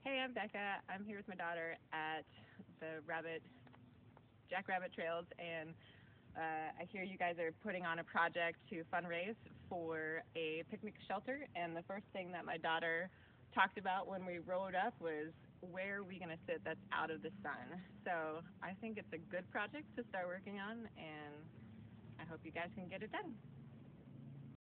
Hey, I'm Becca. I'm here with my daughter at the Jackrabbit Trails, and I hear you guys are putting on a project to fundraise for a picnic shelter. And the first thing that my daughter talked about when we rode up was where are we going to sit that's out of the sun. So I think it's a good project to start working on, and I hope you guys can get it done.